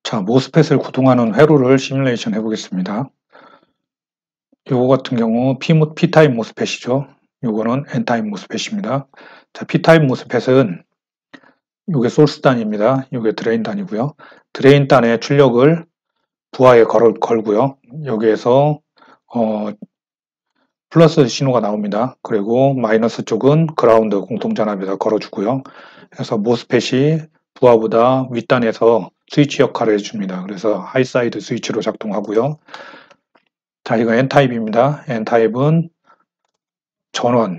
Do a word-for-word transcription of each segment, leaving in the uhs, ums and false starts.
자, 모스펫을 구동하는 회로를 시뮬레이션 해보겠습니다. 요거 같은 경우 P, P타입 모스펫이죠. 요거는 N타입 모스펫입니다. 자, P타입 모스펫은 요게 소스 단입니다. 요게 드레인 단이고요. 드레인 단에 출력을 부하에 걸, 걸고요. 여기에서 어, 플러스 신호가 나옵니다. 그리고 마이너스 쪽은 그라운드 공통전압에다 걸어주고요. 그래서 모스펫이 부하보다 윗단에서 스위치 역할을 해줍니다. 그래서 하이사이드 스위치로 작동하고요. 자, 이거 N타입입니다. N타입은 전원,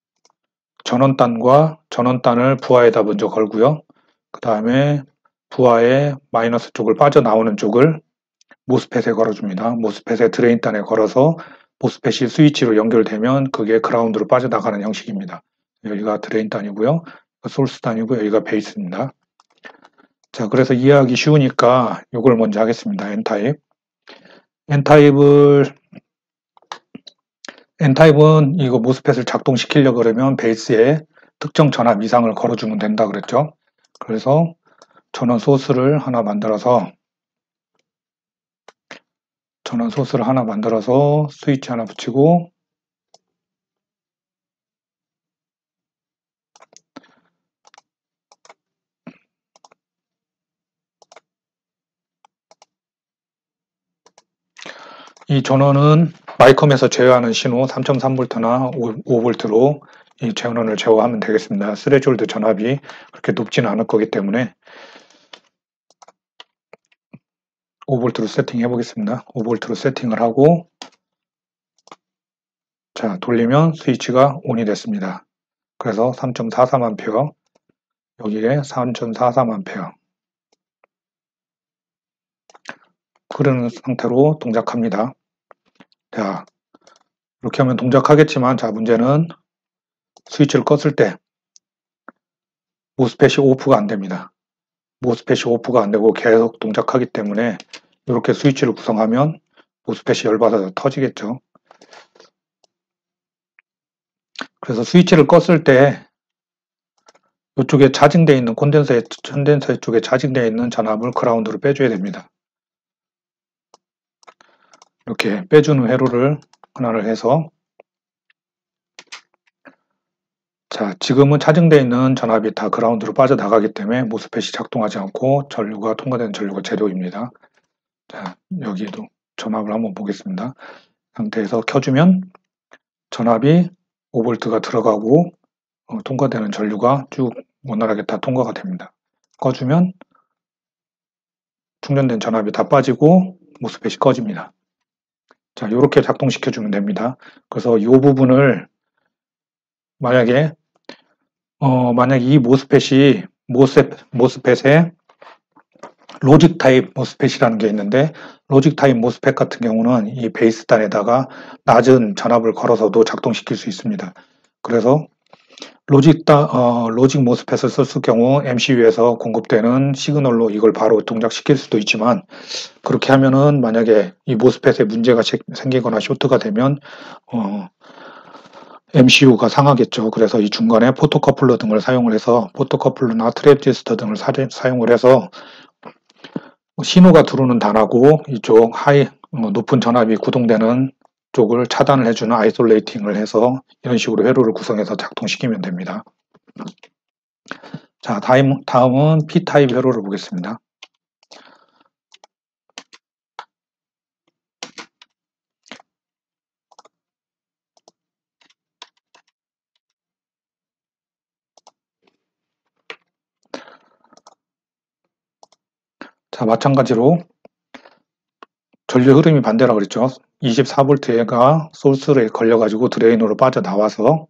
전원단과 전원단을 부하에다 먼저 걸고요. 그 다음에 부하의 마이너스 쪽을 빠져나오는 쪽을 모스펫에 걸어줍니다. 모스펫의 드레인단에 걸어서 모스펫이 스위치로 연결되면 그게 그라운드로 빠져나가는 형식입니다. 여기가 드레인단이고요. 소스단이고 여기가 베이스입니다. 자, 그래서 이해하기 쉬우니까 이걸 먼저 하겠습니다. N타입. N타입을 N타입은 이거 모스펫을 작동시키려고 그러면 베이스에 특정 전압 이상을 걸어주면 된다 그랬죠. 그래서 전원 소스를 하나 만들어서 전원 소스를 하나 만들어서 스위치 하나 붙이고 이 전원은 마이컴에서 제어하는 신호 삼 점 삼 볼트나 오 볼트로 이 전원을 제어하면 되겠습니다. 스레졸드 전압이 그렇게 높지는 않을 거기 때문에 오 볼트로 세팅해 보겠습니다. 오 볼트로 세팅을 하고 자, 돌리면 스위치가 온이 됐습니다. 그래서 삼 점 사삼 암페어 여기에 삼 점 사삼 암페어 흐르는 상태로 동작합니다. 자, 이렇게 하면 동작하겠지만 자, 문제는 스위치를 껐을 때 모스펫이 오프가 안 됩니다. 모스펫이 오프가 안 되고 계속 동작하기 때문에 이렇게 스위치를 구성하면 모스펫이 열받아서 터지겠죠. 그래서 스위치를 껐을 때 이쪽에 차징되어 있는 콘덴서의 콘덴서 쪽에 차징되어 있는 전압을 그라운드로 빼줘야 됩니다. 이렇게 빼주는 회로를 하나를 해서 자, 지금은 차징되어 있는 전압이 다 그라운드로 빠져나가기 때문에 모스펫이 작동하지 않고 전류가 통과되는 전류가 제로입니다. 자, 여기에도 전압을 한번 보겠습니다. 상태에서 켜주면 전압이 오 볼트가 들어가고 어, 통과되는 전류가 쭉 원활하게 다 통과가 됩니다. 꺼주면 충전된 전압이 다 빠지고 모스펫이 꺼집니다. 자, 이렇게 작동시켜주면 됩니다. 그래서 이 부분을 만약에 어, 만약 이 모스펫이 모스펫, 모스펫에 로직 타입 모스펫이라는 게 있는데 로직 타입 모스펫 같은 경우는 이 베이스단에다가 낮은 전압을 걸어서도 작동시킬 수 있습니다. 그래서 로직, 어, 로직 모스펫을 썼을 경우 엠씨유에서 공급되는 시그널로 이걸 바로 동작시킬 수도 있지만 그렇게 하면은 만약에 이 모스펫에 문제가 생기거나 쇼트가 되면 어, 엠씨유가 상하겠죠. 그래서 이 중간에 포토커플러 등을 사용을 해서 포토커플러나 트랩지스터 등을 사, 사용을 해서 신호가 들어오는 단하고 이쪽 하이 어, 높은 전압이 구동되는 쪽을 차단을 해주는 아이솔레이팅을 해서 이런 식으로 회로를 구성해서 작동시키면 됩니다. 자, 다음, 다음은 P타입 회로를 보겠습니다. 자, 마찬가지로 전류 흐름이 반대라고 그랬죠. 이십사 볼트가 소스에 걸려가지고 드레인으로 빠져나와서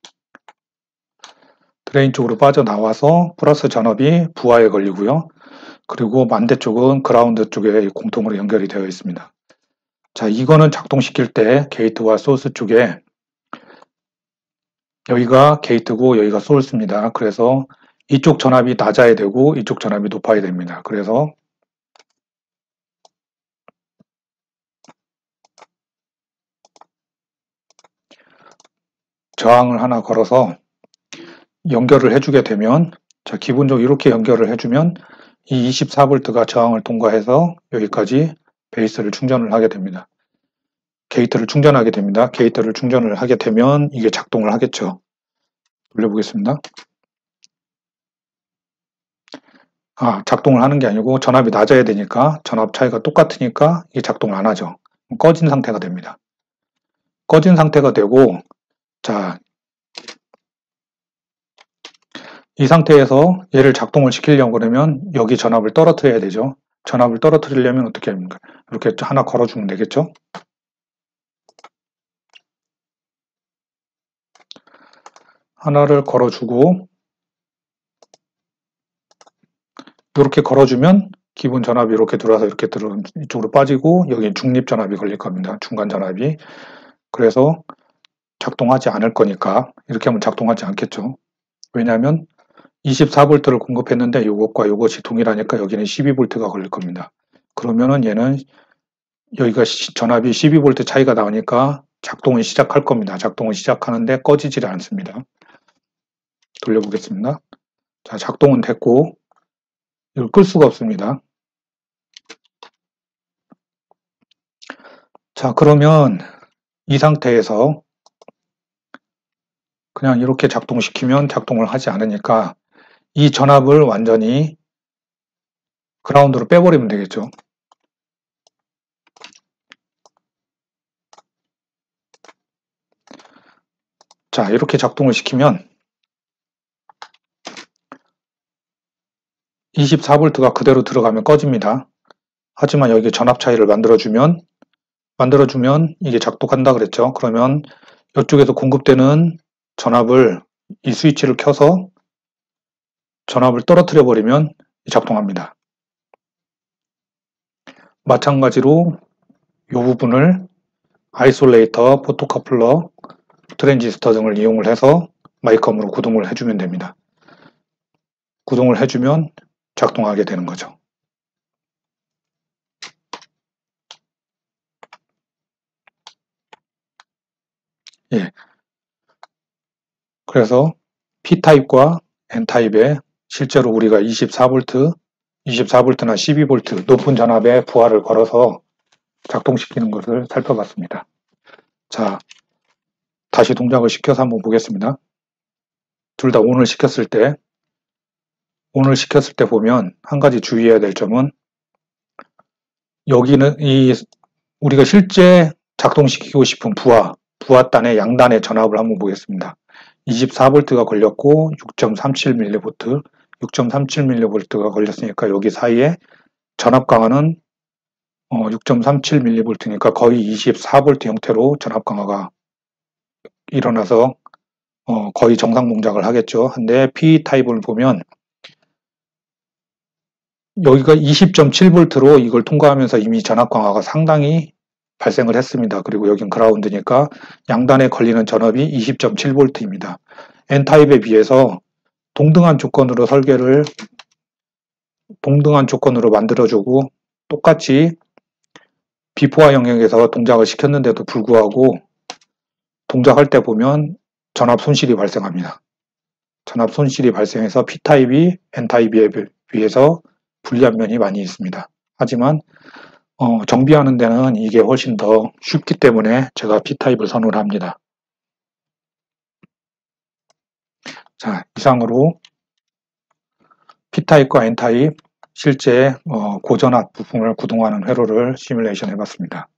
드레인 쪽으로 빠져나와서 플러스 전압이 부하에 걸리고요. 그리고 반대쪽은 그라운드 쪽에 공통으로 연결이 되어 있습니다. 자, 이거는 작동시킬 때 게이트와 소스 쪽에 여기가 게이트고 여기가 소스입니다. 그래서 이쪽 전압이 낮아야 되고 이쪽 전압이 높아야 됩니다. 그래서 저항을 하나 걸어서 연결을 해주게 되면 자, 기본적으로 이렇게 연결을 해주면 이 이십사 볼트가 저항을 통과해서 여기까지 베이스를 충전을 하게 됩니다. 게이트를 충전하게 됩니다. 게이트를 충전을 하게 되면 이게 작동을 하겠죠. 돌려보겠습니다. 아, 작동을 하는 게 아니고 전압이 낮아야 되니까 전압 차이가 똑같으니까 이게 작동을 안 하죠. 꺼진 상태가 됩니다. 꺼진 상태가 되고, 자, 이 상태에서 얘를 작동을 시키려고 그러면 여기 전압을 떨어뜨려야 되죠. 전압을 떨어뜨리려면 어떻게 합니까? 이렇게 하나 걸어주면 되겠죠. 하나를 걸어주고 이렇게 걸어주면 기본 전압이 이렇게 들어와서 이렇게 들어 이쪽으로 빠지고 여기 중립 전압이 걸릴 겁니다. 중간 전압이. 그래서 작동하지 않을 거니까 이렇게 하면 작동하지 않겠죠. 왜냐하면 이십사 볼트를 공급했는데 이것과 이것이 동일하니까 여기는 십이 볼트가 걸릴 겁니다. 그러면은 얘는 여기가 전압이 십이 볼트 차이가 나오니까 작동을 시작할 겁니다. 작동을 시작하는데 꺼지질 않습니다. 돌려보겠습니다. 자, 작동은 됐고 이걸 끌 수가 없습니다. 자, 그러면 이 상태에서 그냥 이렇게 작동시키면 작동을 하지 않으니까 이 전압을 완전히 그라운드로 빼버리면 되겠죠. 자, 이렇게 작동을 시키면 이십사 볼트가 그대로 들어가면 꺼집니다. 하지만 여기 전압 차이를 만들어주면 만들어주면 이게 작동한다 그랬죠. 그러면 이쪽에서 공급되는 전압을 이 스위치를 켜서 전압을 떨어뜨려 버리면 작동합니다. 마찬가지로 이 부분을 아이솔레이터, 포토커플러, 트랜지스터 등을 이용을 해서 마이컴으로 구동을 해주면 됩니다. 구동을 해주면 작동하게 되는 거죠. 예. 그래서 P타입과 N타입에 실제로 우리가 이십사 볼트, 이십사 볼트나 십이 볼트 높은 전압에 부하를 걸어서 작동시키는 것을 살펴봤습니다. 자, 다시 동작을 시켜서 한번 보겠습니다. 둘 다 온을 시켰을 때 온을 시켰을 때 보면 한 가지 주의해야 될 점은 여기는 이 우리가 실제 작동시키고 싶은 부하, 부하단의 양단의 전압을 한번 보겠습니다. 이십사 볼트가 걸렸고 육 점 삼칠 밀리볼트, 육 점 삼칠 밀리볼트가 걸렸으니까 여기 사이에 전압 강화는 어, 육 점 삼칠 밀리볼트니까 거의 이십사 볼트 형태로 전압 강화가 일어나서 어, 거의 정상 동작을 하겠죠. 근데 P타입을 보면 여기가 이십 점 칠 볼트로 이걸 통과하면서 이미 전압 강화가 상당히 발생을 했습니다. 그리고 여긴 그라운드니까 양단에 걸리는 전압이 이십 점 칠 볼트입니다. N타입에 비해서 동등한 조건으로 설계를 동등한 조건으로 만들어주고 똑같이 비포화 영역에서 동작을 시켰는데도 불구하고 동작할 때 보면 전압 손실이 발생합니다. 전압 손실이 발생해서 P타입이 N타입에 비해서 불리한 면이 많이 있습니다. 하지만 어, 정비하는 데는 이게 훨씬 더 쉽기 때문에 제가 P타입을 선호를 합니다. 자, 이상으로 P타입과 N타입 실제 어, 고전압 부품을 구동하는 회로를 시뮬레이션 해봤습니다.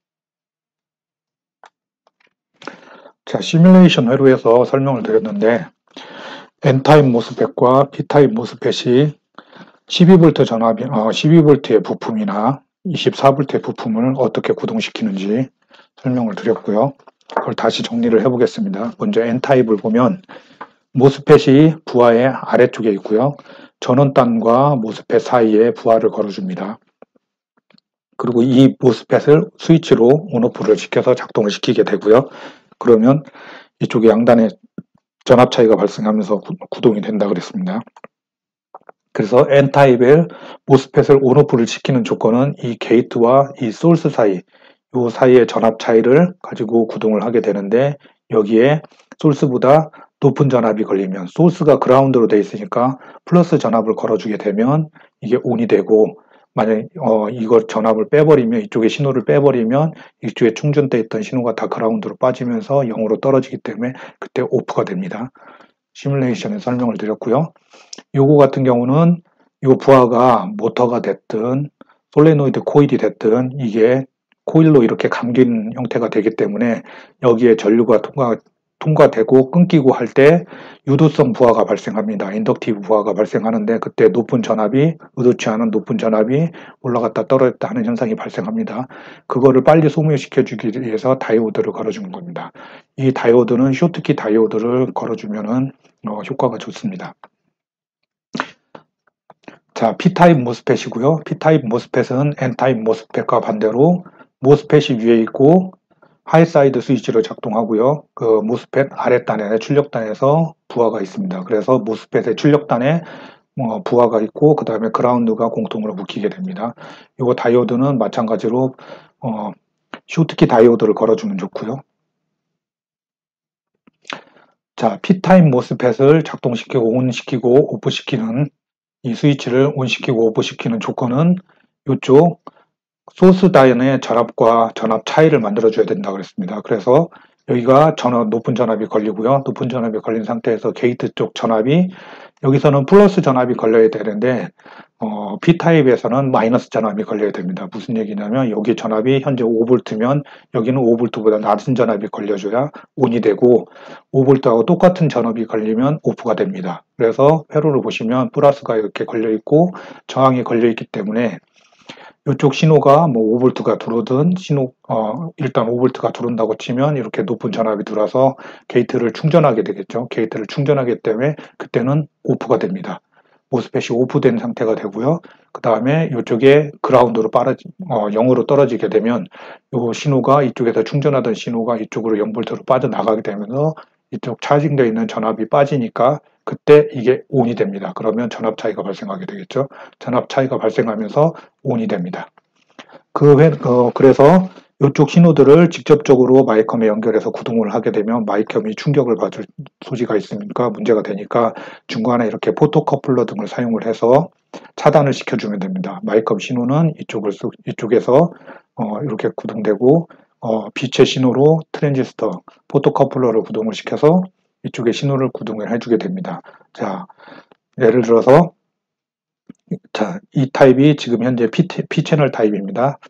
자, 시뮬레이션 회로에서 설명을 드렸는데 N타입 모스펫과 P타입 모스펫이 십이 볼트 전압이 어, 십이 볼트의 부품이나 이십사 볼트의 부품을 어떻게 구동시키는지 설명을 드렸고요. 그걸 다시 정리를 해보겠습니다. 먼저 N타입을 보면 모스펫이 부하의 아래쪽에 있고요. 전원단과 모스펫 사이에 부하를 걸어줍니다. 그리고 이 모스펫을 스위치로 온오프를 시켜서 작동을 시키게 되고요. 그러면 이쪽에 양단에 전압 차이가 발생하면서 구동이 된다 그랬습니다. 그래서 N타입의 모스펫을 온오프를 시키는 조건은 이 게이트와 이 소스 사이, 이 사이의 전압 차이를 가지고 구동을 하게 되는데 여기에 소스보다 높은 전압이 걸리면 소스가 그라운드로 되어 있으니까 플러스 전압을 걸어주게 되면 이게 온이 되고, 만약 어, 이거 전압을 빼버리면, 이쪽에 신호를 빼버리면 이쪽에 충전되어 있던 신호가 다 그라운드로 빠지면서 영으로 떨어지기 때문에 그때 오프가 됩니다. 시뮬레이션에 설명을 드렸고요. 요거 같은 경우는 요 부하가 모터가 됐든 솔레노이드 코일이 됐든 이게 코일로 이렇게 감긴 형태가 되기 때문에 여기에 전류가 통과, 통과되고 끊기고 할 때 유도성 부하가 발생합니다. 인덕티브 부하가 발생하는데, 그때 높은 전압이, 의도치 않은 높은 전압이 올라갔다 떨어졌다 하는 현상이 발생합니다. 그거를 빨리 소멸시켜 주기 위해서 다이오드를 걸어주는 겁니다. 이 다이오드는 쇼트키 다이오드를 걸어주면은 어, 효과가 좋습니다. 자, P타입 모스펫이고요. P타입 모스펫은 N타입 모스펫과 반대로 모스펫이 위에 있고 하이사이드 스위치를 작동하고요. 그 모스펫 아랫단에 출력단에서 부하가 있습니다. 그래서 모스펫의 출력단에 어, 부하가 있고 그 다음에 그라운드가 공통으로 묶이게 됩니다. 이 다이오드는 마찬가지로 어, 쇼트키 다이오드를 걸어주면 좋고요. 자, P타입 모스펫을 작동시키고 온시키고 오프시키는 이 스위치를 온시키고 오프시키는 조건은 이쪽 소스 다연의 전압과 전압 차이를 만들어줘야 된다고 그랬습니다. 그래서 여기가 전압, 높은 전압이 걸리고요. 높은 전압이 걸린 상태에서 게이트 쪽 전압이, 여기서는 플러스 전압이 걸려야 되는데 어, P타입에서는 마이너스 전압이 걸려야 됩니다. 무슨 얘기냐면 여기 전압이 현재 오 볼트면 여기는 오 볼트보다 낮은 전압이 걸려줘야 온이 되고, 오 볼트하고 똑같은 전압이 걸리면 오프가 됩니다. 그래서 회로를 보시면 플러스가 이렇게 걸려 있고 저항이 걸려 있기 때문에 이쪽 신호가 뭐 오 볼트가 들어오든 신호 어 일단 오 볼트가 들어온다고 치면 이렇게 높은 전압이 들어와서 게이트를 충전하게 되겠죠. 게이트를 충전하기 때문에 그때는 오프가 됩니다. 모스펫이 오프된 상태가 되고요. 그 다음에 이쪽에 그라운드로 빠르지 어, 영으로 떨어지게 되면 이 신호가, 이쪽에서 충전하던 신호가 이쪽으로 영 볼트로 빠져나가게 되면서 이쪽 차징되어 있는 전압이 빠지니까 그때 이게 온이 됩니다. 그러면 전압 차이가 발생하게 되겠죠. 전압 차이가 발생하면서 온이 됩니다. 그 회, 어, 그래서 이쪽 신호들을 직접적으로 마이컴에 연결해서 구동을 하게 되면 마이컴이 충격을 받을 소지가 있으니까 문제가 되니까 중간에 이렇게 포토커플러 등을 사용을 해서 차단을 시켜주면 됩니다. 마이컴 신호는 이쪽을 쓰, 이쪽에서 어, 이렇게 구동되고 어, 빛의 신호로 트랜지스터, 포토커플러를 구동을 시켜서 이쪽에 신호를 구동을 해주게 됩니다. 자, 예를 들어서 자, 이 타입이 지금 현재 P, P 채널 타입입니다.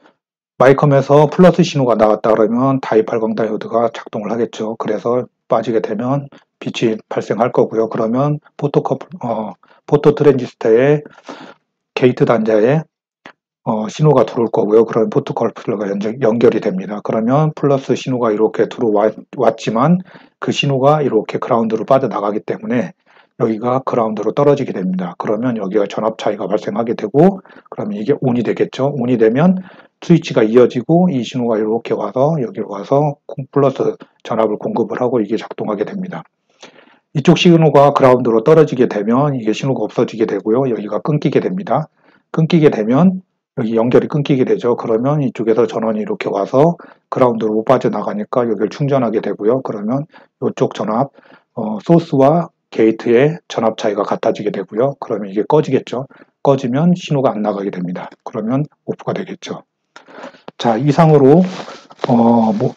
마이컴에서 플러스 신호가 나왔다 그러면 다이팔광 다이오드가 작동을 하겠죠. 그래서 빠지게 되면 빛이 발생할 거고요. 그러면 포토커플, 어, 포토 트랜지스터의 게이트 단자에 어, 신호가 들어올 거고요. 그러면 포토커플러가 연결이 됩니다. 그러면 플러스 신호가 이렇게 들어왔지만 그 신호가 이렇게 그라운드로 빠져나가기 때문에 여기가 그라운드로 떨어지게 됩니다. 그러면 여기가 전압 차이가 발생하게 되고, 그러면 이게 온이 되겠죠. 온이 되면 스위치가 이어지고 이 신호가 이렇게 와서 여기로 와서 플러스 전압을 공급을 하고 이게 작동하게 됩니다. 이쪽 신호가 그라운드로 떨어지게 되면 이게 신호가 없어지게 되고요. 여기가 끊기게 됩니다. 끊기게 되면 여기 연결이 끊기게 되죠. 그러면 이쪽에서 전원이 이렇게 와서 그라운드로 못 빠져나가니까 여기를 충전하게 되고요. 그러면 이쪽 전압, 어, 소스와 게이트의 전압 차이가 같아지게 되고요. 그러면 이게 꺼지겠죠. 꺼지면 신호가 안 나가게 됩니다. 그러면 오프가 되겠죠. 자, 이상으로 어, 뭐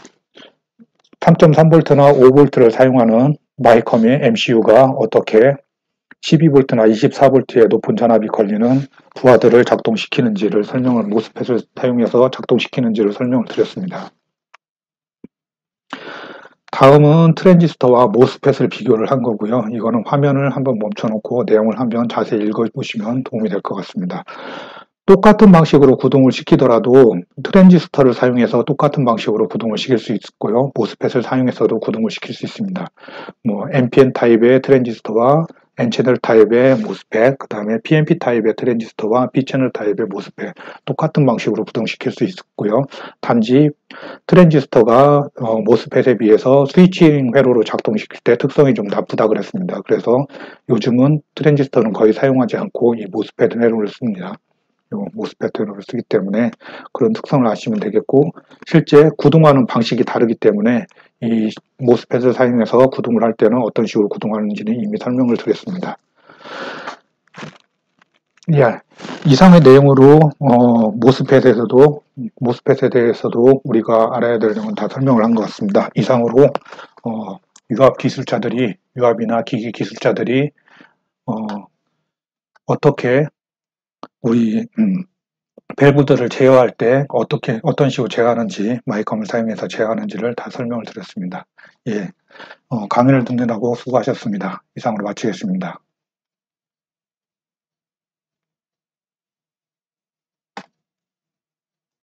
삼 점 삼 볼트나 오 볼트를 사용하는 마이컴의 엠씨유가 어떻게 십이 볼트나 이십사 볼트의 높은 전압이 걸리는 부하들을 작동시키는지를 설명을, 모스펫을 사용해서 작동시키는지를 설명을 드렸습니다. 다음은 트랜지스터와 모스펫을 비교를 한 거고요. 이거는 화면을 한번 멈춰놓고 내용을 한번 자세히 읽어보시면 도움이 될 것 같습니다. 똑같은 방식으로 구동을 시키더라도 트랜지스터를 사용해서 똑같은 방식으로 구동을 시킬 수 있고요. 모스펫을 사용해서도 구동을 시킬 수 있습니다. 뭐 엔피엔 타입의 트랜지스터와 N채널 타입의 모스펫, 그 다음에 피엔피 타입의 트랜지스터와 P채널 타입의 모스펫, 똑같은 방식으로 구동시킬 수 있고요. 단지 트랜지스터가 어, 모스펫에 비해서 스위칭 회로로 작동시킬 때 특성이 좀 나쁘다 그랬습니다. 그래서 요즘은 트랜지스터는 거의 사용하지 않고 이 모스펫 회로를 씁니다. 모스펫 회로를 쓰기 때문에 그런 특성을 아시면 되겠고, 실제 구동하는 방식이 다르기 때문에 이 모스펫을 사용해서 구동을 할 때는 어떤 식으로 구동하는지는 이미 설명을 드렸습니다. 예, 이상의 내용으로 어, 모스펫에서도 모스펫에 대해서도 우리가 알아야 될 내용은 다 설명을 한 것 같습니다. 이상으로 어, 유압 기술자들이 유압이나 기기 기술자들이 어, 어떻게 우리 음, 밸브들을 제어할 때 어떻게 어떤 식으로 제어하는지 마이컴을 사용해서 제어하는지를 다 설명을 드렸습니다. 예, 어, 강의를 듣느라고 수고하셨습니다. 이상으로 마치겠습니다.